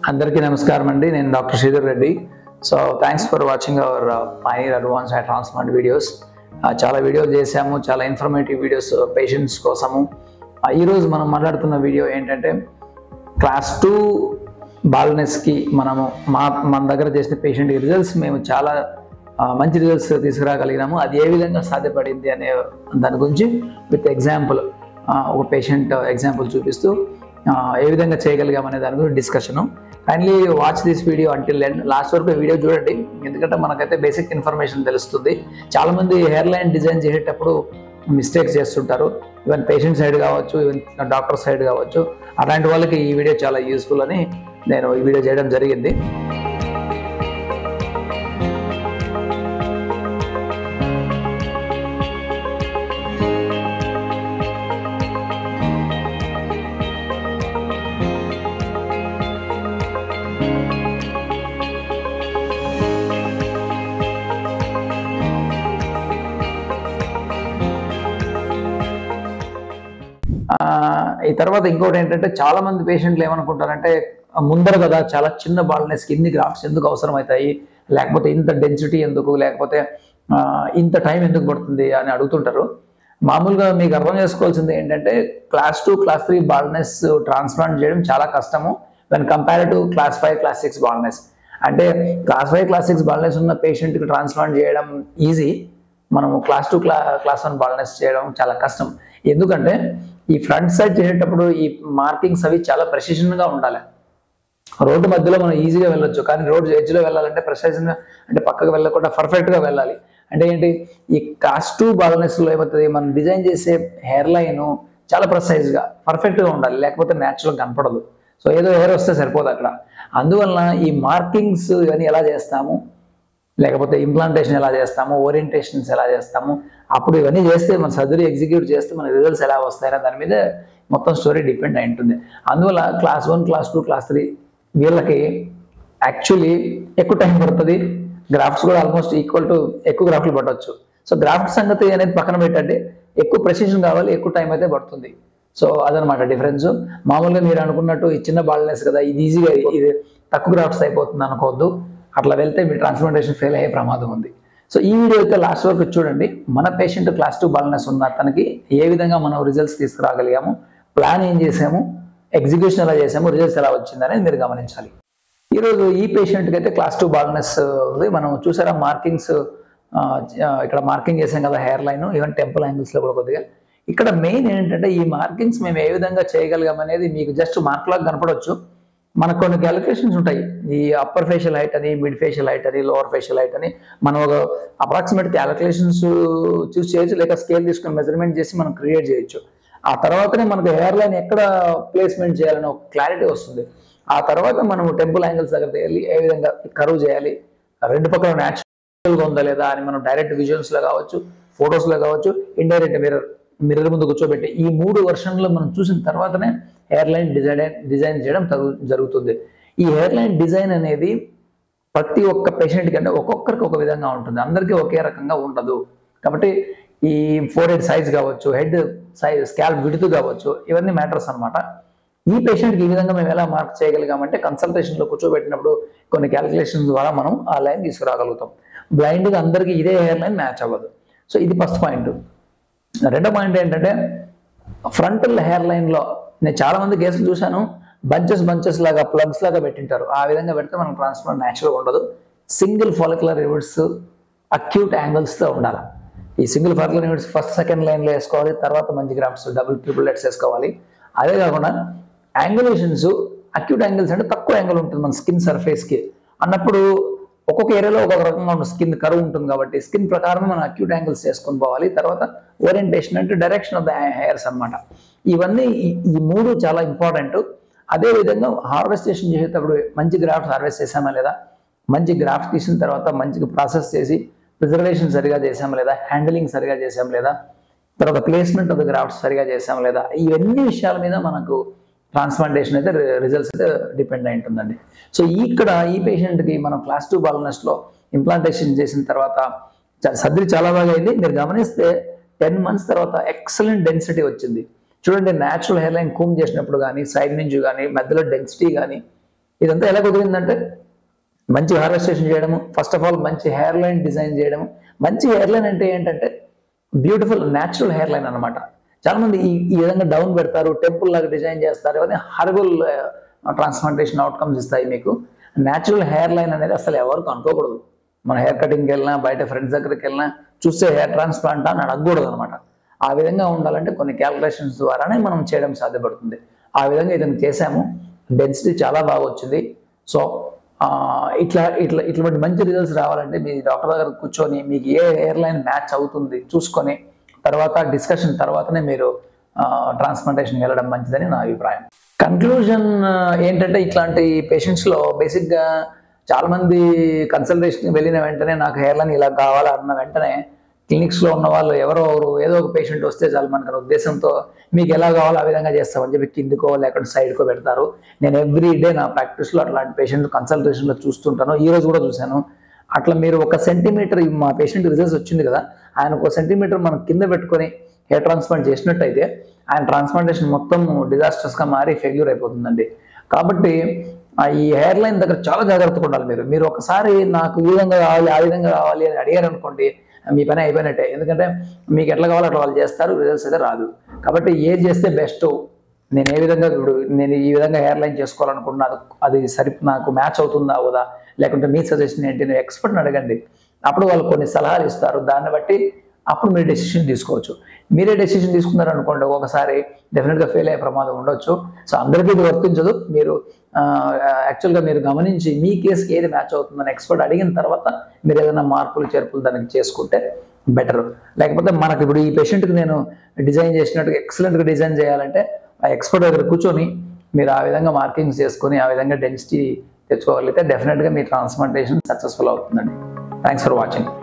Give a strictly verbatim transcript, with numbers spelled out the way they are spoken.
అందరికీ నమస్కారం అండి. నేను doctor Sridhar Reddy. So thanks for watching our pioneer advance eye transplant videos. చాలా వీడియోలు చేసాము, చాలా ఇన్ఫర్మేటివ్ వీడియోస్ పేషెంట్స్ కోసము. ఈరోజు మనం మాట్లాడుతున్న వీడియో ఏంటంటే క్లాస్ టూ బాల్నెస్కి మనము మా మన దగ్గర చేసిన పేషెంట్ రిజల్ట్స్ మేము చాలా మంచి రిజల్ట్స్ తీసుకురాగలిగినాము. అది ఏ విధంగా సాధ్యపడింది అనే దాని గురించి విత్ ఎగ్జాంపుల్ ఒక పేషెంట్ ఎగ్జాంపుల్ చూపిస్తూ ఏ విధంగా చేయగలిగామనే దాని గురించి discussion. Kindly watch this video until end. Last వరకు వీడియో చూడండి, ఎందుకంటే మనకైతే బేసిక్ ఇన్ఫర్మేషన్ తెలుస్తుంది. చాలామంది హెయిర్ లైన్ డిజైన్ చేసేటప్పుడు మిస్టేక్స్ చేస్తుంటారు, ఈవెన్ పేషెంట్ సైడ్ కావచ్చు, ఈవెన్ డాక్టర్ సైడ్ కావచ్చు. అలాంటి వాళ్ళకి ఈ వీడియో చాలా యూస్ఫుల్ అని నేను ఈ వీడియో చేయడం జరిగింది. ఈ తర్వాత ఇంకోటి ఏంటంటే చాలా మంది పేషెంట్లు ఏమనుకుంటారంటే ముందర కదా చాలా చిన్న బాల్నెస్కి ఇన్ని గ్రాఫ్ట్స్ ఎందుకు అవసరం అవుతాయి, లేకపోతే ఇంత డెన్సిటీ ఎందుకు, లేకపోతే ఇంత టైం ఎందుకు పడుతుంది అని అడుగుతుంటారు. మామూలుగా మీకు అర్థం చేసుకోవాల్సింది ఏంటంటే class two class three baldness transplant చేయడం చాలా కష్టము when compare to class five class six baldness. అంటే class five class six baldness ఉన్న పేషెంట్కి ట్రాన్స్ప్లాంట్ చేయడం ఈజీ, మనము క్లాస్ టూ క్లా క్లాస్ వన్ బాల్నెస్ చేయడం చాలా కష్టం. ఎందుకంటే ఈ ఫ్రంట్ సైడ్ చేసేటప్పుడు ఈ మార్కింగ్స్ అవి చాలా ప్రెసిషన్గా ఉండాలి. రోడ్డు మధ్యలో మనం ఈజీగా వెళ్ళొచ్చు, కానీ రోడ్ ఎడ్జ్లో వెళ్ళాలంటే ప్రెసిషన్గా, అంటే పక్కకు వెళ్ళకుండా పర్ఫెక్ట్గా వెళ్ళాలి. అంటే ఏంటి, ఈ క్లాస్ టూ బాల్నెస్లో ఏమవుతుంది, మనం డిజైన్ చేసే హెయిర్ లైన్ చాలా ప్రెసైజ్గా పర్ఫెక్ట్గా ఉండాలి, లేకపోతే న్యాచురల్గా కనపడదు. సో ఏదో హెయిర్ వస్తే సరిపోదు అక్కడ. అందువలన ఈ మార్కింగ్స్ ఇవన్నీ ఎలా చేస్తాము, లేకపోతే ఇంప్లాంటేషన్ ఎలా చేస్తాము, ఓరియంటేషన్స్ ఎలా చేస్తాము, అప్పుడు ఇవన్నీ చేస్తే మన సర్జరీ ఎగ్జిక్యూట్ చేస్తే మన రిజల్ట్స్ ఎలా వస్తాయనే దాని మీద మొత్తం స్టోరీ డిపెండ్ అయి ఉంటుంది. అందువల్ల class one class two class three వీళ్ళకి యాక్చువల్లీ ఎక్కువ టైం పడుతుంది. గ్రాఫ్ట్స్ కూడా ఆల్మోస్ట్ ఈక్వల్ టు ఎక్కువ గ్రాఫ్ట్లు పట్టవచ్చు. సో గ్రాఫ్ట్ సంగతి అనేది పక్కన పెట్టండి, ఎక్కువ ప్రెసిషన్ కావాలి, ఎక్కువ టైం అయితే పడుతుంది. సో అదనమాట డిఫరెన్స్. మామూలుగా మీరు అనుకున్నట్టు ఈ చిన్న బాల్నెస్ కదా, ఇది ఈజీగా ఇది తక్కువ గ్రాఫ్ట్స్ అయిపోతుంది అనుకోవద్దు. అట్లా వెళ్తే మీ ట్రాన్స్ప్లాంటేషన్ ఫెయిల్ అయ్యే ప్రమాదం ఉంది. సో ఈ వీడియో అయితే లాస్ట్ వరకు చూడండి. మన పేషెంట్ క్లాస్ టూ బాల్నెస్ ఉన్న అతనికి ఏ విధంగా మనం రిజల్ట్స్ తీసుకురాగలిగాము, ప్లాన్ ఏం చేసాము, ఎగ్జిక్యూషన్ ఎలా చేసాము, రిజల్ట్స్ ఎలా వచ్చిందనేది మీరు గమనించాలి. ఈరోజు ఈ పేషెంట్కి అయితే క్లాస్ టూ బాల్నెస్ ఉంది. మనం చూసారా మార్కింగ్స్, ఇక్కడ మార్కింగ్ చేసాం కదా హెయిర్ లైన్, ఈవెన్ టెంపుల్ యాంగిల్స్లో కూడా కొద్దిగా. ఇక్కడ మెయిన్ ఏంటంటే ఈ మార్కింగ్స్ మేము ఏ విధంగా చేయగలిగాం అనేది మీకు జస్ట్ మార్క్ లాగా కనపడవచ్చు. మనకు కొన్ని క్యాలిక్యులేషన్స్ ఉంటాయి, ఈ అప్పర్ ఫేషియల్ హైట్ అని, మిడ్ ఫేషియల్ హైట్ అని, లోవర్ ఫేషియల్ హైట్ అని. మనం ఒక అప్రాక్సిమేట్ క్యాలిక్యులేషన్స్ చూస్ చేయొచ్చు, లేక స్కేల్ తీసుకుని మెజర్మెంట్ చేసి మనం క్రియేట్ చేయొచ్చు. ఆ తర్వాతనే మనకు హెయిర్ లైన్ ఎక్కడ ప్లేస్మెంట్ చేయాలని ఒక క్లారిటీ వస్తుంది. ఆ తర్వాత మనం టెంపుల్ యాంగిల్స్ దగ్గర వెళ్ళి ఏ విధంగా కర్వ్ చేయాలి, రెండు పక్కల న్యాచురల్గా ఉందా లేదా అని మనం డైరెక్ట్ విజువల్స్లో కావచ్చు, ఫొటోస్లో కావచ్చు, ఇండైరెక్ట్ మిర్రర్ మిర్రర్ ముందు కూర్చోబెట్టి ఈ మూడు వర్షన్లో మనం చూసిన తర్వాతనే హెయిర్ లైన్ డిజైన్ డిజైన్ చేయడం జరుగుతుంది. ఈ హెయిర్ లైన్ డిజైన్ అనేది ప్రతి ఒక్క పేషెంట్కి అంటే ఒక్కొక్కరికి ఒక విధంగా ఉంటుంది, అందరికీ ఒకే రకంగా ఉండదు. కాబట్టి ఈ ఫోర్ హెడ్ సైజ్ కావచ్చు, హెడ్ సైజ్, స్కాల్ప్ విడుతు కావచ్చు, ఇవన్నీ మ్యాటర్స్ అనమాట. ఈ పేషెంట్కి ఈ విధంగా మేము ఎలా మార్క్ చేయగలిగామంటే కన్సల్టేషన్లో కూర్చోబెట్టినప్పుడు కొన్ని క్యాలిక్యులేషన్స్ ద్వారా మనం ఆ లైన్ తీసుకురాగలుగుతాం. బ్లైండ్గా అందరికీ ఇదే హెయిర్ లైన్ మ్యాచ్ అవ్వదు. సో ఇది ఫస్ట్ పాయింట్. రెండో పాయింట్ ఏంటంటే ఫ్రంటల్ హెయిర్ లైన్లో నేను చాలా మంది కేసులు చూశాను, బంచెస్ బంచెస్ లాగా ప్లగ్స్ లాగా పెట్టింటారు. ఆ విధంగా పెడితే మనకు ట్రాన్స్ప్లాంట్ న్యాచురల్గా ఉండదు. సింగిల్ ఫాలిక్యులర్ యూనిట్స్ అక్యూట్ యాంగిల్స్తో ఉండాలి. ఈ single follicular units first second లైన్లో వేసుకోవాలి, తర్వాత మంచి గ్రాఫ్ట్స్ డబుల్ ట్రిపుల్ లెట్స్ వేసుకోవాలి. అదే కాకుండా యాంగులేషన్స్ అక్యూట్ యాంగిల్స్ అంటే తక్కువ యాంగిల్ ఉంటుంది మన స్కిన్ సర్ఫేస్కి అన్నప్పుడు ఒక్కొక్క ఏరియాలో ఒక్కొక్క రకంగా ఉన్న స్కిన్ కర్వ్ ఉంటుంది. కాబట్టి స్కిన్ ప్రకారం మనం అక్యూట్ యాంగిల్స్ చేసుకొని పోవాలి. తర్వాత ఓరియంటేషన్ అంటే డైరెక్షన్ ఆఫ్ ద హెయిర్స్ అనమాట. ఇవన్నీ ఈ మూడు చాలా ఇంపార్టెంట్. అదేవిధంగా హార్వెస్టేషన్ చేసేటప్పుడు మంచి గ్రాఫ్ట్స్ హార్వెస్ట్ చేసామా లేదా, మంచి గ్రాఫ్ట్స్ తీసిన తర్వాత మంచిగా ప్రాసెస్ చేసి ప్రిజర్వేషన్ సరిగా చేసామా లేదా, హ్యాండిలింగ్ సరిగా చేసాం లేదా, తర్వాత ప్లేస్మెంట్ ఆఫ్ ద గ్రాఫ్ట్స్ సరిగా చేసాం లేదా, ఇవన్నీ విషయాల మీద మనకు ట్రాన్స్ప్లాంటేషన్ అయితే రిజల్ట్స్ అయితే డిపెండ్ అయి ఉంటుందండి. సో ఇక్కడ ఈ పేషెంట్కి మనం క్లాస్ టూ బాల్నెస్లో ఇంప్లాంటేషన్ చేసిన తర్వాత సర్జరీ చాలా బాగా అయింది. మీరు గమనిస్తే టెన్ మంత్స్ తర్వాత ఎక్సలెంట్ డెన్సిటీ వచ్చింది. చూడండి, న్యాచురల్ హెయిర్ లైన్ కూమ్ చేసినప్పుడు కానీ, సైడ్ నుంచి కానీ, మధ్యలో డెన్సిటీ కానీ ఇదంతా ఎలా కుదిరిందంటే మంచి హార్వెస్టేషన్ చేయడము, ఫస్ట్ ఆఫ్ ఆల్ మంచి హెయిర్ లైన్ డిజైన్ చేయడము. మంచి హెయిర్ లైన్ అంటే ఏంటంటే బ్యూటిఫుల్ న్యాచురల్ హెయిర్ లైన్ అనమాట. చాలా మంది ఈ ఈ విధంగా డౌన్ పెడతారు, టెంపుల్ లాగా డిజైన్ చేస్తారు, అదే హారబుల్ ట్రాన్స్ప్లాంటేషన్ అవుట్కమ్స్ ఇస్తాయి మీకు. న్యాచురల్ హెయిర్ లైన్ అనేది అసలు ఎవరికి అనుకోకూడదు. మన హెయిర్ కటింగ్కి వెళ్ళినా, బయట ఫ్రెండ్స్ దగ్గరికి వెళ్ళినా చూస్తే హెయిర్ ట్రాన్స్ప్లాంట్ అని అడగకూడదు అనమాట. ఆ విధంగా ఉండాలంటే కొన్ని క్యాల్కులేషన్స్ ద్వారానే మనం చేయడం సాధ్యపడుతుంది. ఆ విధంగా ఇతను చేసాము. డెన్సిటీ చాలా బాగా వచ్చింది. సో ఇట్లా ఇట్లా ఇటువంటి మంచి రిజల్ట్స్ రావాలంటే మీ డాక్టర్ దగ్గర కూర్చొని మీకు ఏ హెయిర్ లైన్ మ్యాచ్ అవుతుంది చూసుకొని తర్వాత డిస్కషన్ తర్వాతనే మీరు ట్రాన్స్ప్లాంటేషన్కి వెళ్ళడం మంచిదని నా అభిప్రాయం. కన్క్లూజన్ ఏంటంటే ఇట్లాంటి పేషెంట్స్లో బేసిక్గా చాలామంది కన్సల్టేషన్కి వెళ్ళిన వెంటనే నాకు హెయిర్ లైన్ ఇలా కావాలన్న వెంటనే క్లినిక్స్లో ఉన్న వాళ్ళు ఎవరో ఏదో ఒక పేషెంట్ వస్తే చాలు మనకు ఉద్దేశంతో మీకు ఎలా కావాలో ఆ విధంగా చేస్తామని చెప్పి కిందికో లేకపోతే సైడ్కో పెడతారు. నేను ఎవ్రీ డే నా ప్రాక్టీస్లో అట్లాంటి పేషెంట్ కన్సల్టేషన్లో చూస్తుంటాను. ఈ రోజు కూడా చూశాను. అట్లా మీరు ఒక సెంటీమీటర్ మా పేషెంట్ రిజల్ట్స్ వచ్చింది కదా, ఆయన ఒక సెంటీమీటర్ మనం కింద పెట్టుకొని హెయిర్ ట్రాన్స్ప్లాంట్ చేసినట్టయితే ఆయన ట్రాన్స్ప్లాంటేషన్ మొత్తం డిజాస్టర్స్గా మారి ఫెయిల్యూర్ అయిపోతుందండి. కాబట్టి ఈ హెయిర్ లైన్ దగ్గర చాలా జాగ్రత్తగా ఉండాలి. మీరు మీరు ఒకసారి నాకు ఈ విధంగా కావాలి ఆ విధంగా కావాలి అని అడిగారు అనుకోండి, మీ పని అయిపోయినట్టే. ఎందుకంటే మీకు ఎట్లా కావాలో అట్లా వాళ్ళు చేస్తారు, రిజల్ట్స్ అయితే రాదు. కాబట్టి ఏది చేస్తే బెస్ట్, నేను ఏ విధంగా ఇప్పుడు నేను ఈ విధంగా హెయిర్ లైన్ చేసుకోవాలనుకుంటున్నాను, అది సరి నాకు మ్యాచ్ అవుతుందా అవుదా, లేకుంటే మీ సజెషన్ ఏంటి, నేను ఎక్స్పర్ట్ని అడగండి. అప్పుడు వాళ్ళు కొన్ని సలహాలు ఇస్తారు. దాన్ని బట్టి అప్పుడు మీరు డెసిషన్ తీసుకోవచ్చు. మీరే డెసిషన్ తీసుకున్నారనుకోండి ఒకసారి డెఫినెట్గా ఫెయిల్ అయ్యే ప్రమాదం ఉండొచ్చు. సో అందరికీ ఇది వర్తించదు. మీరు యాక్చువల్గా మీరు గమనించి మీ కేసుకి ఏది మ్యాచ్ అవుతుందని ఎక్స్పర్ట్ అడిగిన తర్వాత మీరు ఏదైనా మార్పులు చేర్పులు దానికి చేసుకుంటే బెటర్. లేకపోతే మనకు ఇప్పుడు ఈ పేషెంట్కి నేను డిజైన్ చేసినట్టుగా ఎక్సలెంట్గా డిజైన్ చేయాలంటే ఆ ఎక్స్పర్ట్ దగ్గర కూర్చొని మీరు ఆ విధంగా మార్కింగ్స్ చేసుకొని ఆ విధంగా డెన్సిటీ తెచ్చుకోగలిగితే డెఫినెట్గా మీ ట్రాన్స్ప్లాంటేషన్ సక్సెస్ఫుల్ అవుతుందండి. Thanks for watching.